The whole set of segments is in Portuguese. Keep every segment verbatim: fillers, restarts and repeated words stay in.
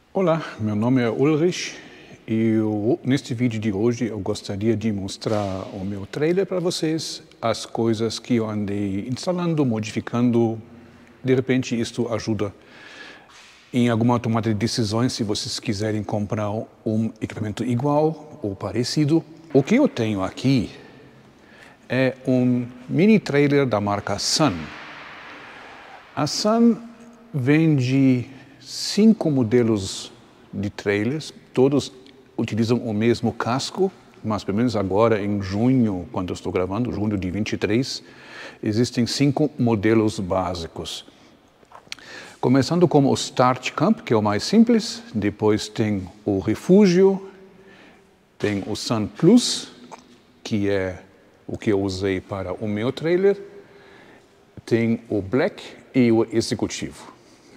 Olá, meu nome é Ulrich e eu, neste vídeo de hoje eu gostaria de mostrar o meu trailer para vocês, as coisas que eu andei instalando, modificando. De repente isto ajuda em alguma tomada de decisões se vocês quiserem comprar um equipamento igual ou parecido. O que eu tenho aqui é um mini trailer da marca Sun. A Sun vende cinco modelos de trailers, todos utilizam o mesmo casco, mas pelo menos agora em junho, quando eu estou gravando, junho de vinte e três, existem cinco modelos básicos. Começando com o Start Camp, que é o mais simples, depois tem o Refúgio, tem o Sun Plus, que é o que eu usei para o meu trailer, tem o Black e o Executivo.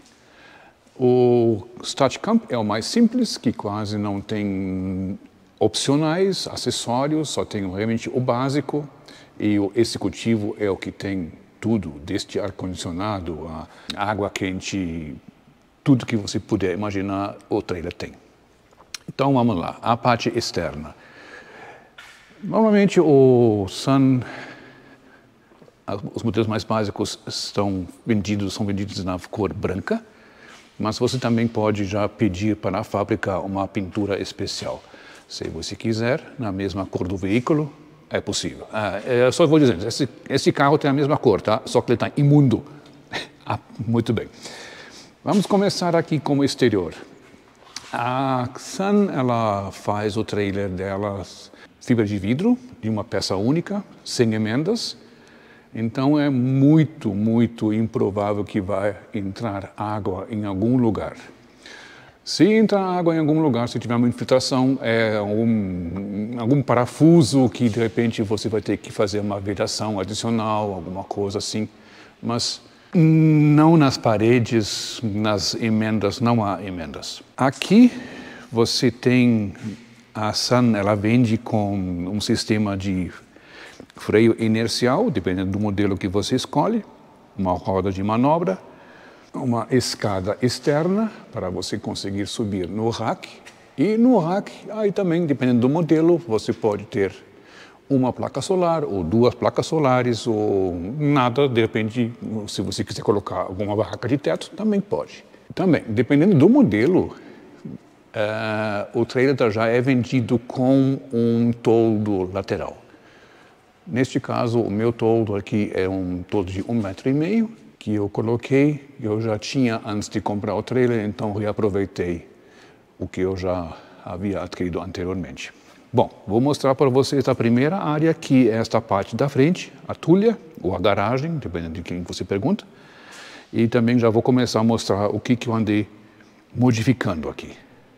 O Start Camp é o mais simples, que quase não tem opcionais, acessórios, só tem realmente o básico. E o Executivo é o que tem tudo, desde ar-condicionado, a água quente, tudo que você puder imaginar, o trailer tem. Então vamos lá, a parte externa. Normalmente o Sun, os modelos mais básicos estão vendidos, são vendidos na cor branca, mas você também pode já pedir para a fábrica uma pintura especial. Se você quiser, na mesma cor do veículo, é possível. Ah, eu só vou dizendo, esse, esse carro tem a mesma cor, tá? Só que ele está imundo. Ah, muito bem. Vamos começar aqui com o exterior. A Sun, ela faz o trailer dela fibra de vidro, de uma peça única, sem emendas. Então é muito, muito improvável que vai entrar água em algum lugar. Se entrar água em algum lugar, se tiver uma infiltração, é um, algum parafuso que de repente você vai ter que fazer uma vedação adicional, alguma coisa assim. Mas não nas paredes, nas emendas, não há emendas. Aqui você tem a Sun, ela vende com um sistema de freio inercial, dependendo do modelo que você escolhe, uma roda de manobra, uma escada externa para você conseguir subir no rack. E no rack, aí também, dependendo do modelo, você pode ter uma placa solar ou duas placas solares ou nada, de repente, se você quiser colocar alguma barraca de teto, também pode. Também, dependendo do modelo, uh, o trailer já é vendido com um toldo lateral. Neste caso, o meu toldo aqui é um toldo de um metro e meio, que eu coloquei, eu já tinha antes de comprar o trailer, então reaproveitei o que eu já havia adquirido anteriormente. Bom, vou mostrar para vocês a primeira área, que é esta parte da frente, a tulha, ou a garagem, dependendo de quem você pergunta. E também já vou começar a mostrar o que, que eu andei modificando aqui.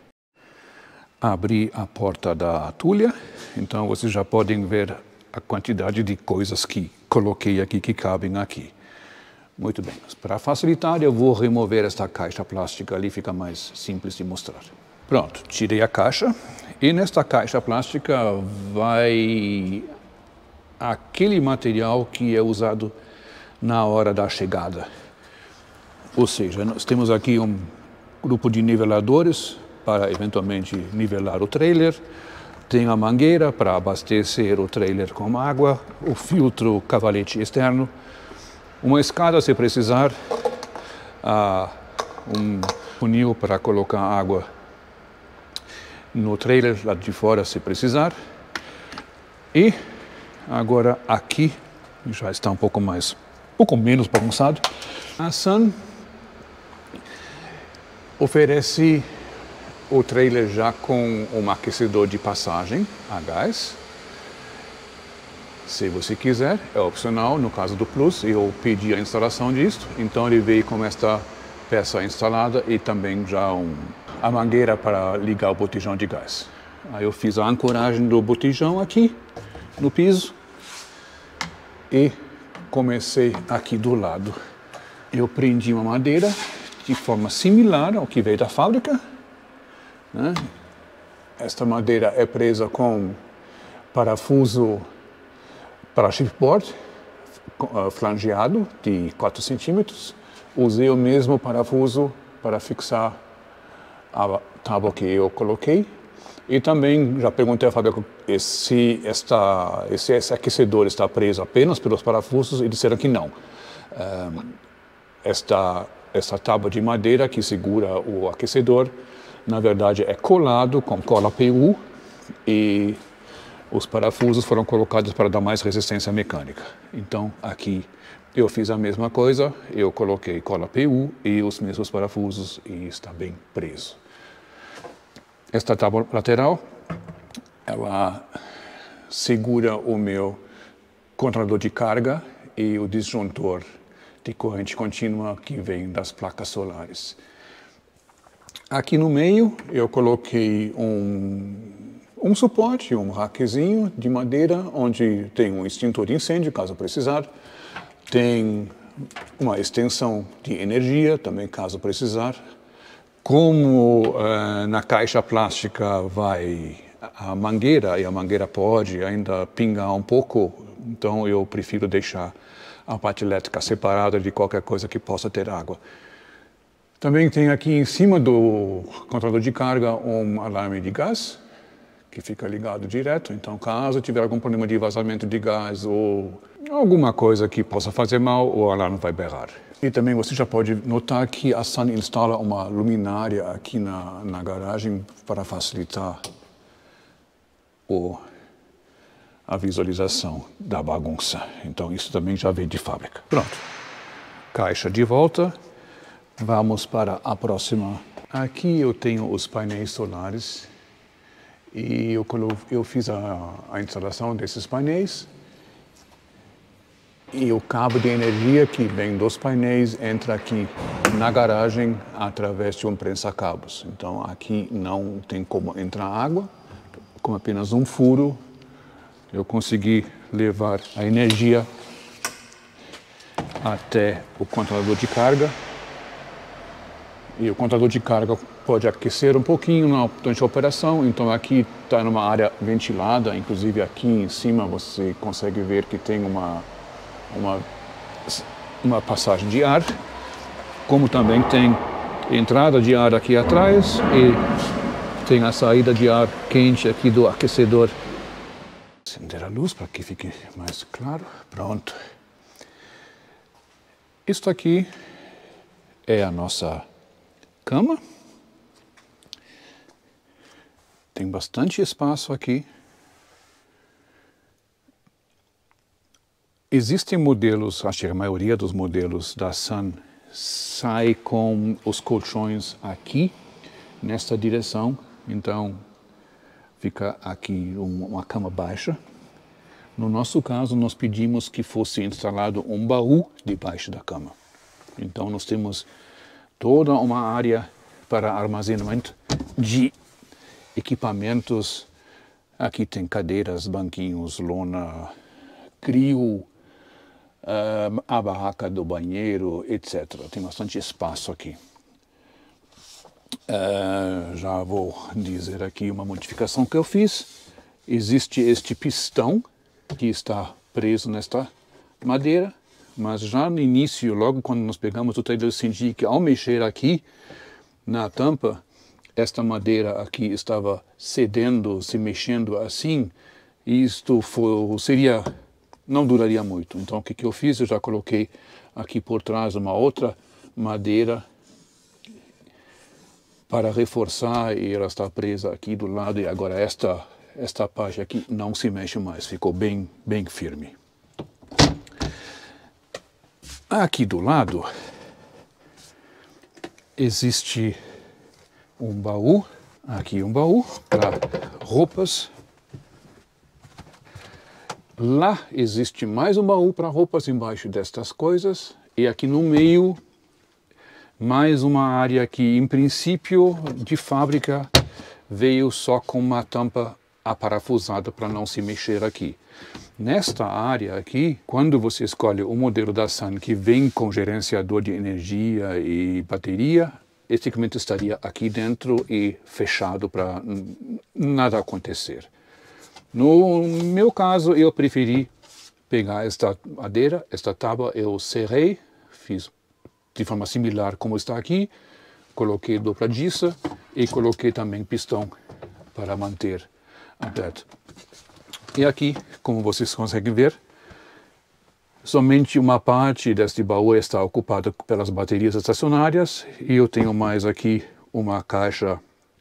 Abri a porta da tulha, então vocês já podem ver a quantidade de coisas que coloquei aqui, que cabem aqui. Muito bem, mas para facilitar eu vou remover esta caixa plástica ali, fica mais simples de mostrar. Pronto, tirei a caixa e nesta caixa plástica vai aquele material que é usado na hora da chegada. Ou seja, nós temos aqui um grupo de niveladores para eventualmente nivelar o trailer. Tem a mangueira para abastecer o trailer com água, o filtro cavalete externo, uma escada se precisar, uh, um funil para colocar água no trailer lá de fora se precisar. E agora aqui já está um pouco mais, um pouco menos bagunçado. A Sun oferece o trailer já com um aquecedor de passagem a gás. Se você quiser, é opcional. No caso do Plus, eu pedi a instalação disso, então ele veio com esta peça instalada e também já um, a mangueira para ligar o botijão de gás. Aí eu fiz a ancoragem do botijão aqui no piso e comecei aqui do lado. Eu prendi uma madeira de forma similar ao que veio da fábrica. Esta madeira é presa com parafuso para chipboard flangeado de quatro centímetros. Usei o mesmo parafuso para fixar a tábua que eu coloquei. E também já perguntei à fábrica se esta, esse, esse aquecedor está preso apenas pelos parafusos e disseram que não. Um, esta, esta tábua de madeira que segura o aquecedor, na verdade é colado com cola P U e os parafusos foram colocados para dar mais resistência mecânica. Então aqui eu fiz a mesma coisa, eu coloquei cola P U e os mesmos parafusos e está bem preso. Esta tábua lateral, ela segura o meu controlador de carga e o disjuntor de corrente contínua que vem das placas solares. Aqui no meio eu coloquei um, um suporte, um rackzinho de madeira, onde tem um extintor de incêndio, caso precisar. Tem uma extensão de energia, também caso precisar. Como uh, na caixa plástica vai a mangueira, e a mangueira pode ainda pingar um pouco, então eu prefiro deixar a parte elétrica separada de qualquer coisa que possa ter água. Também tem aqui em cima do controlador de carga um alarme de gás, que fica ligado direto, então caso tiver algum problema de vazamento de gás ou alguma coisa que possa fazer mal, o alarme vai berrar. E também você já pode notar que a Sun instala uma luminária aqui na, na garagem para facilitar o, a visualização da bagunça. Então isso também já vem de fábrica. Pronto. Caixa de volta. Vamos para a próxima. Aqui eu tenho os painéis solares e eu, eu fiz a, a instalação desses painéis. E o cabo de energia que vem dos painéis entra aqui na garagem através de um prensa-cabos. Então aqui não tem como entrar água, com apenas um furo eu consegui levar a energia até o controlador de carga. E o controlador de carga pode aquecer um pouquinho durante a operação, então aqui está numa área ventilada, inclusive aqui em cima você consegue ver que tem uma Uma, uma passagem de ar, como também tem entrada de ar aqui atrás e tem a saída de ar quente aqui do aquecedor. Acender a luz para que fique mais claro. Pronto. Isto aqui é a nossa cama. Tem bastante espaço aqui. Existem modelos, acho que a maioria dos modelos da Sun sai com os colchões aqui, nesta direção. Então, fica aqui uma cama baixa. No nosso caso, nós pedimos que fosse instalado um baú debaixo da cama. Então, nós temos toda uma área para armazenamento de equipamentos. Aqui tem cadeiras, banquinhos, lona, crio, Uh, a barraca do banheiro, etcétera. Tem bastante espaço aqui. Uh, já vou dizer aqui uma modificação que eu fiz. Existe este pistão que está preso nesta madeira, mas já no início, logo quando nós pegamos o trailer, eu senti que ao mexer aqui na tampa, esta madeira aqui estava cedendo, se mexendo assim, e isto foi, seria... não duraria muito. Então o que, que eu fiz? Eu já coloquei aqui por trás uma outra madeira para reforçar e ela está presa aqui do lado e agora esta, esta parte aqui não se mexe mais, ficou bem, bem firme. Aqui do lado existe um baú, aqui um baú para roupas. Lá existe mais um baú para roupas embaixo destas coisas. E aqui no meio, mais uma área que, em princípio, de fábrica, veio só com uma tampa aparafusada para não se mexer aqui. Nesta área aqui, quando você escolhe o modelo da Sun que vem com gerenciador de energia e bateria, esse equipamento estaria aqui dentro e fechado para nada acontecer. No meu caso, eu preferi pegar esta madeira, esta tábua, eu serrei, fiz de forma similar como está aqui, coloquei dobradiça E coloquei também pistão para manter aberto. E aqui, como vocês conseguem ver, somente uma parte deste baú está ocupada pelas baterias estacionárias e eu tenho mais aqui uma caixa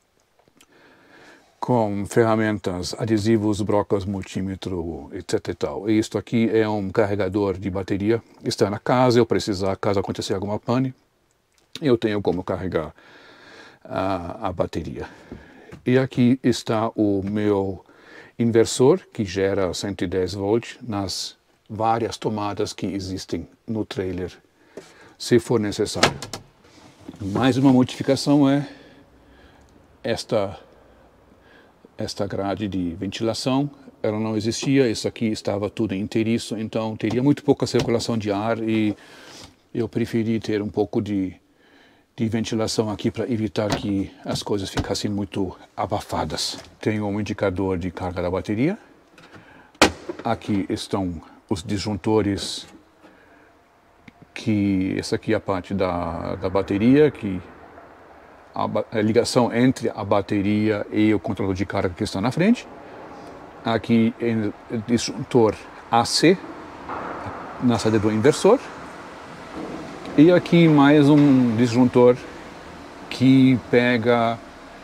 com ferramentas, adesivos, brocas, multímetro, etc e tal. E isto aqui é um carregador de bateria. Está na casa, eu precisar, caso acontecer alguma pane, eu tenho como carregar a, a bateria. E aqui está o meu inversor, que gera cento e dez volts nas várias tomadas que existem no trailer, se for necessário. Mais uma modificação é esta, esta grade de ventilação. Ela não existia, isso aqui estava tudo inteiriço, então teria muito pouca circulação de ar e eu preferi ter um pouco de, de ventilação aqui para evitar que as coisas ficassem muito abafadas. Tenho um indicador de carga da bateria. Aqui estão os disjuntores, que essa aqui é a parte da, da bateria, que a, a ligação entre a bateria e o controlador de carga que está na frente. Aqui é o disjuntor A C na saída do inversor. E aqui mais um disjuntor que pega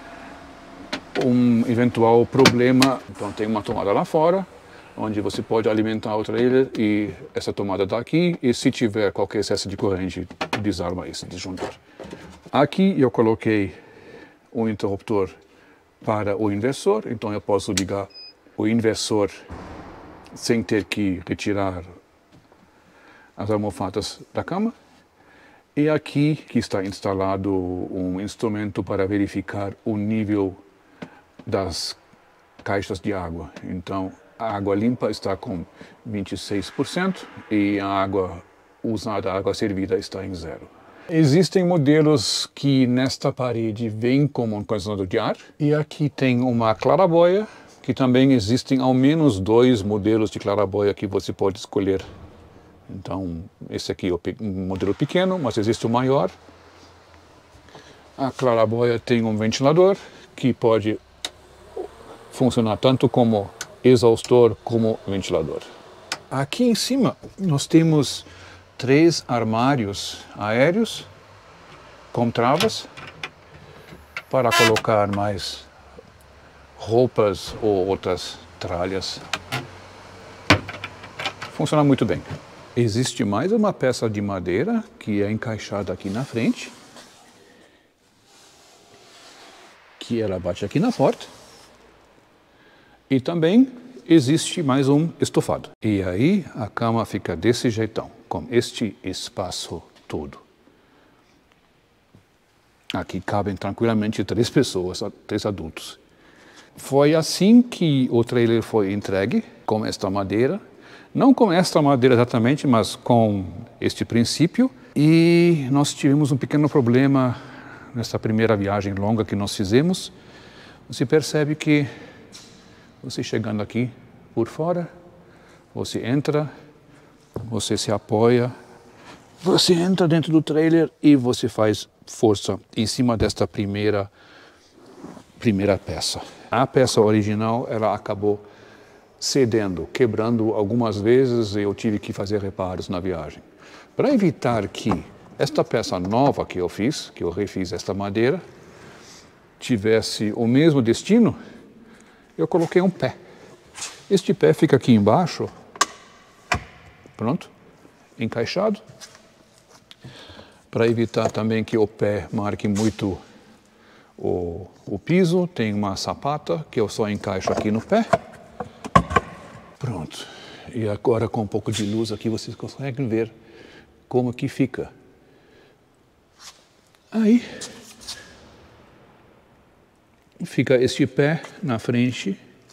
um eventual problema. Então tem uma tomada lá fora, onde você pode alimentar o trailer e essa tomada está aqui. E se tiver qualquer excesso de corrente, desarma esse disjuntor. Aqui eu coloquei um interruptor para o inversor, então eu posso ligar o inversor sem ter que retirar as almofadas da cama. E aqui que está instalado um instrumento para verificar o nível das caixas de água. Então, a água limpa está com vinte e seis por cento e a água usada, a água servida, está em zero. Existem modelos que nesta parede vêm como um condicionador de ar. E aqui tem uma claraboia, que também existem ao menos dois modelos de claraboia que você pode escolher. Então, esse aqui é um modelo pequeno, mas existe o maior. A claraboia tem um ventilador que pode funcionar tanto como exaustor como ventilador. Aqui em cima nós temos três armários aéreos com travas para colocar mais roupas ou outras tralhas. Funciona muito bem. Existe mais uma peça de madeira que é encaixada aqui na frente, que ela bate aqui na porta. E também existe mais um estofado. E aí a cama fica desse jeitão, com este espaço todo. Aqui cabem tranquilamente três pessoas, três adultos. Foi assim que o trailer foi entregue, com esta madeira. Não com esta madeira exatamente, mas com este princípio. E nós tivemos um pequeno problema nessa primeira viagem longa que nós fizemos. Você percebe que você chegando aqui por fora, você entra, você se apoia, você entra dentro do trailer e você faz força em cima desta primeira, primeira peça. A peça original, ela acabou cedendo, quebrando algumas vezes e eu tive que fazer reparos na viagem. Para evitar que esta peça nova que eu fiz, que eu refiz esta madeira, tivesse o mesmo destino, eu coloquei um pé. Este pé fica aqui embaixo, pronto, encaixado, para evitar também que o pé marque muito o, o piso. Tem uma sapata que eu só encaixo aqui no pé. Pronto. E agora com um pouco de luz aqui vocês conseguem ver como que fica. Aí fica este pé na frente.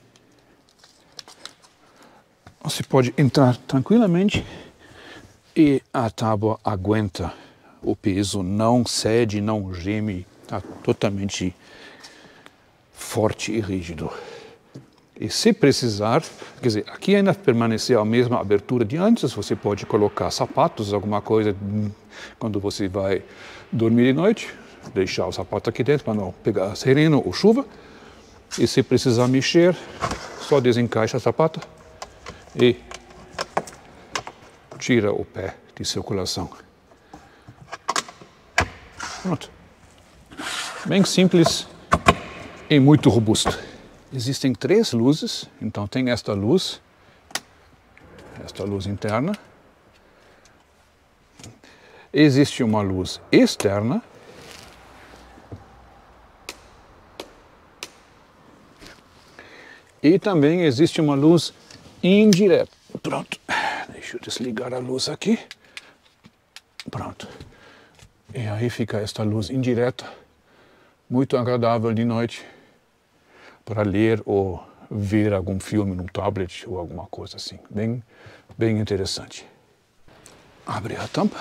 Você pode entrar tranquilamente e a tábua aguenta o peso, não cede, não geme, está totalmente forte e rígido. E se precisar, quer dizer, aqui ainda permaneceu a mesma abertura de antes, você pode colocar sapatos, alguma coisa, quando você vai dormir de noite, deixar o sapato aqui dentro para não pegar sereno ou chuva. E se precisar mexer, só desencaixa a sapata e tira o pé de circulação. Pronto. Bem simples e muito robusto. Existem três luzes, então tem esta luz, esta luz interna. Existe uma luz externa. E também existe uma luz indireta. Pronto. Deixa eu desligar a luz aqui. Pronto. E aí fica esta luz indireta, muito agradável de noite, para ler ou ver algum filme no tablet ou alguma coisa assim. Bem, bem interessante. Abre a tampa.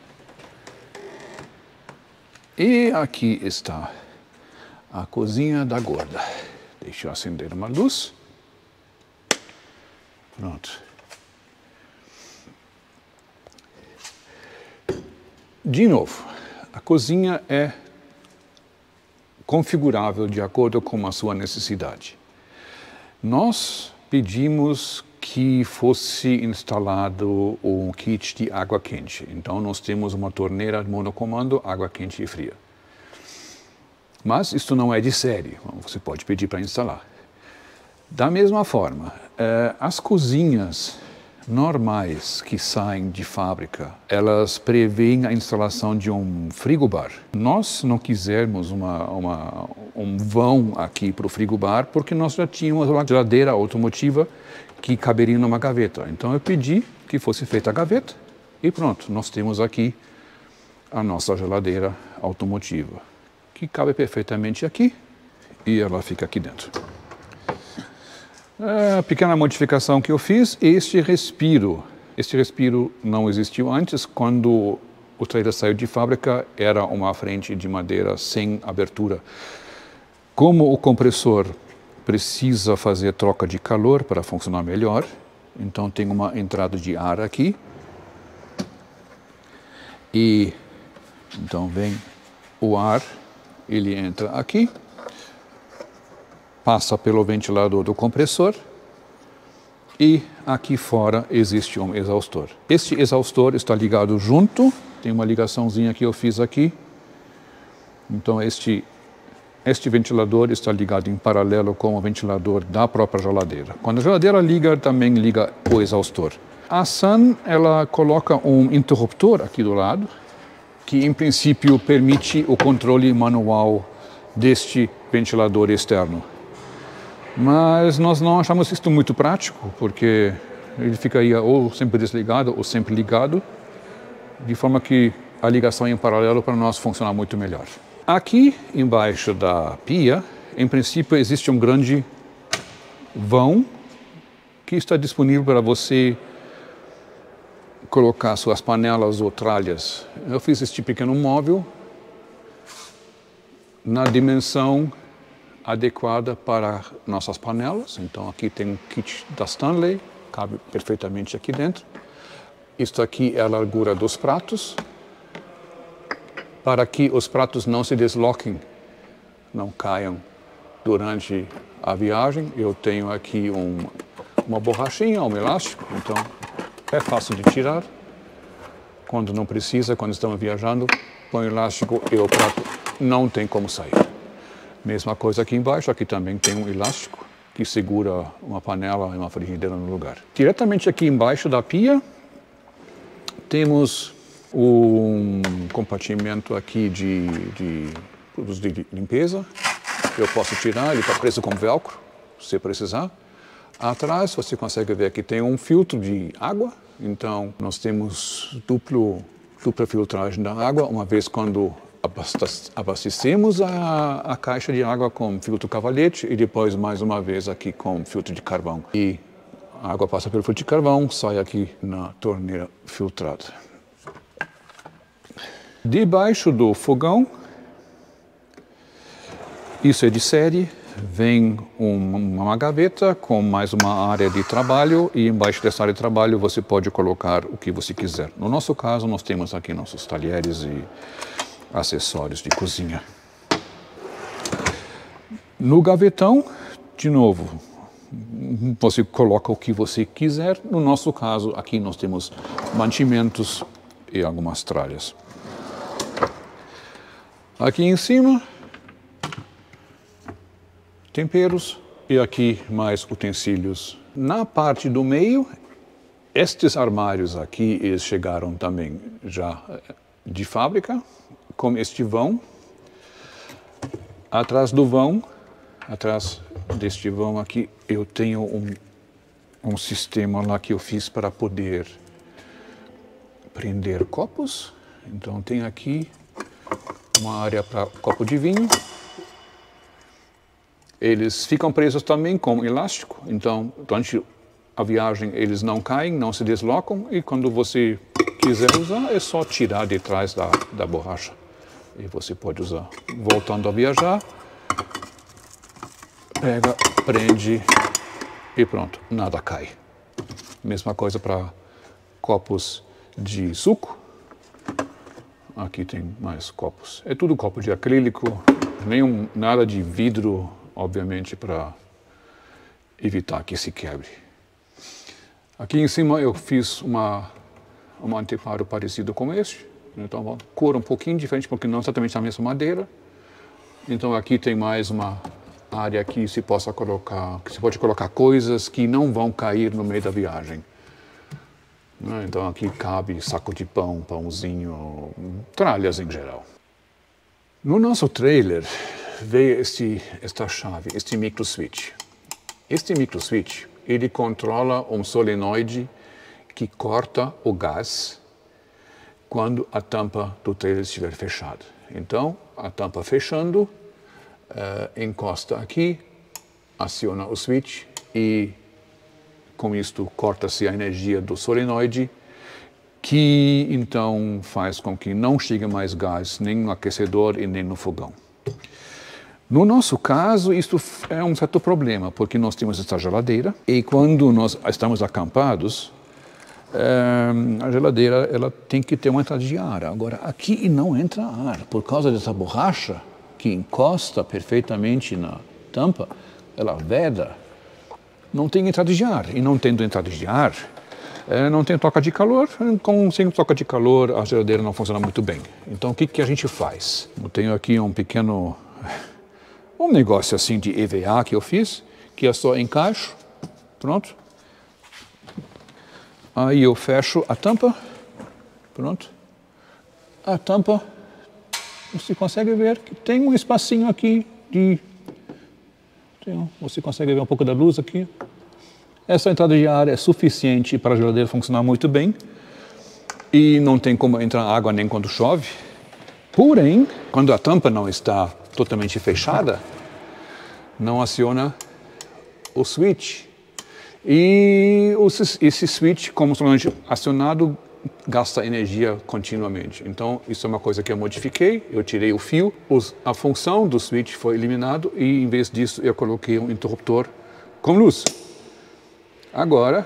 E aqui está a cozinha da gorda. Deixa eu acender uma luz. Pronto. De novo, a cozinha é configurável de acordo com a sua necessidade. Nós pedimos que fosse instalado um kit de água quente. Então nós temos uma torneira de monocomando, água quente e fria. Mas isso não é de série, você pode pedir para instalar. Da mesma forma, eh, as cozinhas normais que saem de fábrica, elas preveem a instalação de um frigobar. Nós não quisemos uma, uma, um vão aqui para o frigobar porque nós já tínhamos uma geladeira automotiva que caberia numa gaveta. Então eu pedi que fosse feita a gaveta e pronto, nós temos aqui a nossa geladeira automotiva, que cabe perfeitamente aqui e ela fica aqui dentro. A pequena modificação que eu fiz, este respiro. Este respiro não existiu antes. Quando o trailer saiu de fábrica, era uma frente de madeira sem abertura. Como o compressor precisa fazer troca de calor para funcionar melhor, então tem uma entrada de ar aqui. E então vem o ar, ele entra aqui, passa pelo ventilador do compressor e aqui fora existe um exaustor. Este exaustor está ligado junto, tem uma ligaçãozinha que eu fiz aqui. Então este, este ventilador está ligado em paralelo com o ventilador da própria geladeira. Quando a geladeira liga, também liga o exaustor. A Sun, ela coloca um interruptor aqui do lado, que em princípio permite o controle manual deste ventilador externo. Mas nós não achamos isso muito prático, porque ele ficaria ou sempre desligado ou sempre ligado, de forma que a ligação em paralelo para nós funciona muito melhor. Aqui embaixo da pia, em princípio, existe um grande vão que está disponível para você colocar suas panelas ou tralhas. Eu fiz este pequeno móvel na dimensão adequada para nossas panelas. Então aqui tem um kit da Stanley, cabe perfeitamente aqui dentro. Isto aqui é a largura dos pratos, para que os pratos não se desloquem, não caiam durante a viagem. Eu tenho aqui um, uma borrachinha, um elástico, então é fácil de tirar. Quando não precisa, quando estamos viajando, põe o elástico e o prato não tem como sair. Mesma coisa aqui embaixo, aqui também tem um elástico que segura uma panela e uma frigideira no lugar. Diretamente aqui embaixo da pia, temos um compartimento aqui de, de produtos de limpeza. Eu posso tirar, ele está preso com velcro, se precisar. Atrás você consegue ver que tem um filtro de água, então nós temos duplo, dupla filtragem da água, uma vez quando abastecemos a, a caixa de água com filtro cavalete e depois mais uma vez aqui com filtro de carvão. E a água passa pelo filtro de carvão, sai aqui na torneira filtrada. Debaixo do fogão, isso é de série, vem um, uma gaveta com mais uma área de trabalho e embaixo dessa área de trabalho você pode colocar o que você quiser. No nosso caso, nós temos aqui nossos talheres e acessórios de cozinha. No gavetão, de novo, você coloca o que você quiser. No nosso caso, aqui nós temos mantimentos e algumas tralhas. Aqui em cima, temperos e aqui mais utensílios. Na parte do meio, estes armários aqui, eles chegaram também já de fábrica, com este vão. Atrás do vão, atrás deste vão aqui, eu tenho um, um sistema lá que eu fiz para poder prender copos. Então tem aqui uma área para copo de vinho. Eles ficam presos também com elástico, então durante a viagem eles não caem, não se deslocam, e quando você quiser usar é só tirar de trás da, da borracha. E você pode usar voltando a viajar, pega, prende e pronto, nada cai. Mesma coisa para copos de suco. Aqui tem mais copos. É tudo copo de acrílico, nenhum, nada de vidro, obviamente, para evitar que se quebre. Aqui em cima eu fiz uma, um anteparo parecido com este. Então, a cor um pouquinho diferente, porque não exatamente a mesma madeira. Então aqui tem mais uma área que se possa colocar, que se pode colocar coisas que não vão cair no meio da viagem. Então aqui cabe saco de pão, pãozinho, tralhas em geral. No nosso trailer veio este, esta chave, este micro switch. Este micro switch, ele controla um solenoide que corta o gás quando a tampa do trailer estiver fechada. Então, a tampa fechando, uh, encosta aqui, aciona o switch e com isto corta-se a energia do solenoide, que então faz com que não chegue mais gás nem no aquecedor e nem no fogão. No nosso caso, isto é um certo problema, porque nós temos esta geladeira e quando nós estamos acampados, é, a geladeira ela tem que ter uma entrada de ar. Agora, aqui não entra ar, por causa dessa borracha que encosta perfeitamente na tampa, ela veda. Não tem entrada de ar, e não tendo entrada de ar, é, não tem troca de calor. Com, sem troca de calor, a geladeira não funciona muito bem. Então, o que, que a gente faz? Eu tenho aqui um pequeno, um negócio assim de E V A que eu fiz, que é só encaixo, pronto. Aí eu fecho a tampa, pronto. A tampa, você consegue ver que tem um espacinho aqui de... Você consegue ver um pouco da luz aqui. Essa entrada de ar é suficiente para a geladeira funcionar muito bem. E não tem como entrar água nem quando chove. Porém, quando a tampa não está totalmente fechada, não aciona o switch. E esse switch, como somente acionado, gasta energia continuamente. Então, isso é uma coisa que eu modifiquei. Eu tirei o fio, os, a função do switch foi eliminado e, em vez disso, eu coloquei um interruptor com luz. Agora,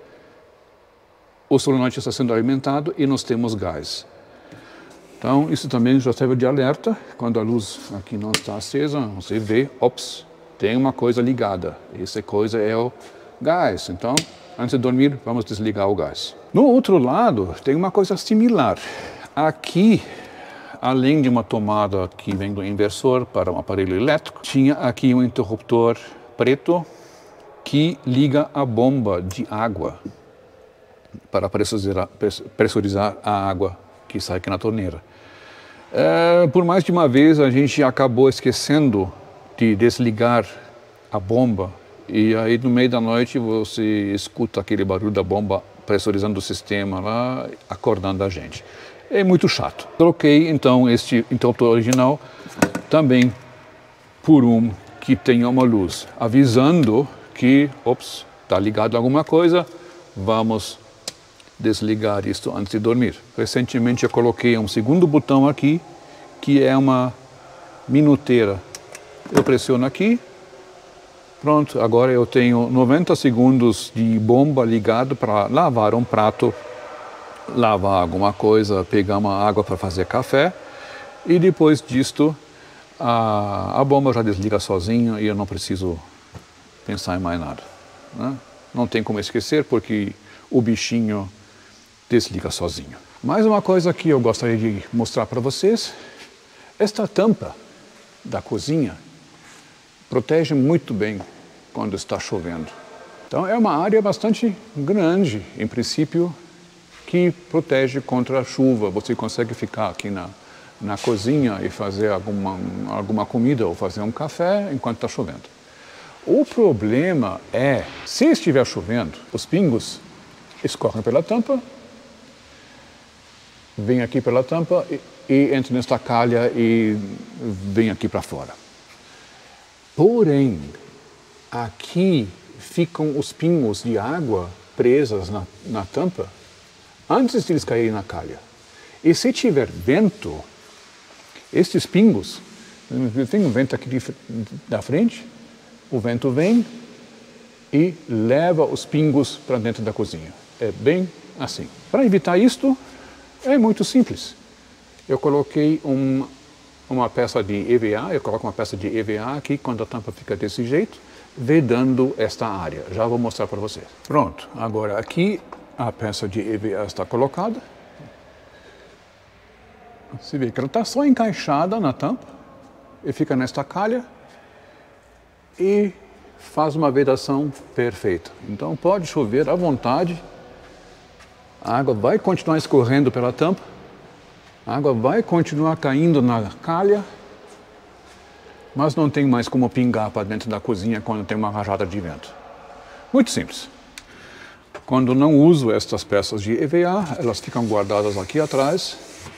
o solenoide está sendo alimentado e nós temos gás. Então, isso também já serve de alerta. Quando a luz aqui não está acesa, você vê, ops, tem uma coisa ligada. Essa coisa é o gás. Então, antes de dormir, vamos desligar o gás. No outro lado, tem uma coisa similar. Aqui, além de uma tomada que vem do inversor para um aparelho elétrico, tinha aqui um interruptor preto que liga a bomba de água para pressurizar, pressurizar a água que sai aqui na torneira. É, por mais de uma vez, a gente acabou esquecendo de desligar a bomba. E aí, no meio da noite, você escuta aquele barulho da bomba pressurizando o sistema lá, acordando a gente. É muito chato. Troquei, então, este interruptor original também por um que tenha uma luz, avisando que, ops, está ligado a alguma coisa, vamos desligar isto antes de dormir. Recentemente, eu coloquei um segundo botão aqui, que é uma minuteira. Eu pressiono aqui. Pronto, agora eu tenho noventa segundos de bomba ligado para lavar um prato, lavar alguma coisa, pegar uma água para fazer café E depois disto, a, a bomba já desliga sozinha e eu não preciso pensar em mais nada, né? Não tem como esquecer porque o bichinho desliga sozinho. Mais uma coisa que eu gostaria de mostrar para vocês, esta tampa da cozinha protege muito bem quando está chovendo. Então é uma área bastante grande, em princípio, que protege contra a chuva. Você consegue ficar aqui na, na cozinha e fazer alguma, alguma comida ou fazer um café enquanto está chovendo. O problema é, se estiver chovendo, os pingos escorrem pela tampa, vêm aqui pela tampa e, e entram nesta calha e vêm aqui para fora. Porém, aqui ficam os pingos de água presos na, na tampa antes de eles caírem na calha. E se tiver vento, estes pingos, tem um vento aqui de, da frente, o vento vem e leva os pingos para dentro da cozinha. É bem assim. Para evitar isto, é muito simples. Eu coloquei um, uma peça de E V A, eu coloco uma peça de E V A aqui, quando a tampa fica desse jeito, vedando esta área. Já vou mostrar para vocês. Pronto, agora aqui a peça de E V A está colocada. Você vê que ela está só encaixada na tampa e fica nesta calha e faz uma vedação perfeita. Então pode chover à vontade, a água vai continuar escorrendo pela tampa, a água vai continuar caindo na calha, mas não tem mais como pingar para dentro da cozinha quando tem uma rajada de vento. Muito simples. Quando não uso estas peças de E V A, elas ficam guardadas aqui atrás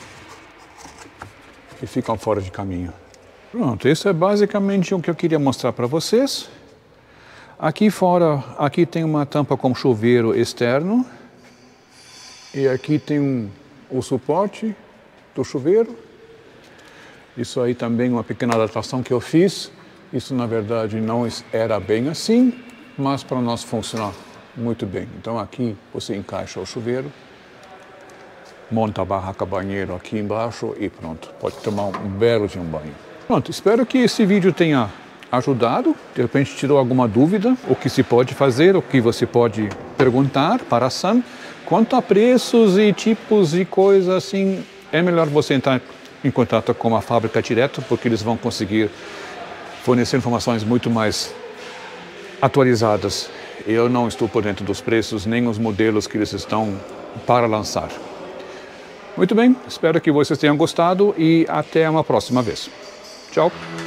e ficam fora de caminho. Pronto, isso é basicamente o que eu queria mostrar para vocês. Aqui fora, aqui tem uma tampa com chuveiro externo e aqui tem um, o suporte do chuveiro. Isso aí também é uma pequena adaptação que eu fiz. Isso, na verdade, não era bem assim, mas para nós funciona muito bem. Então aqui você encaixa o chuveiro, monta a barraca banheiro aqui embaixo e pronto, pode tomar um belo de um banho. Pronto, espero que esse vídeo tenha ajudado, de repente tirou alguma dúvida, o que se pode fazer, o que você pode perguntar para a Sun. Quanto a preços e tipos de coisas assim, é melhor você entrar em contato com a fábrica direto, porque eles vão conseguir fornecer informações muito mais atualizadas. Eu não estou por dentro dos preços, nem os modelos que eles estão para lançar. Muito bem, espero que vocês tenham gostado e até uma próxima vez. Tchau!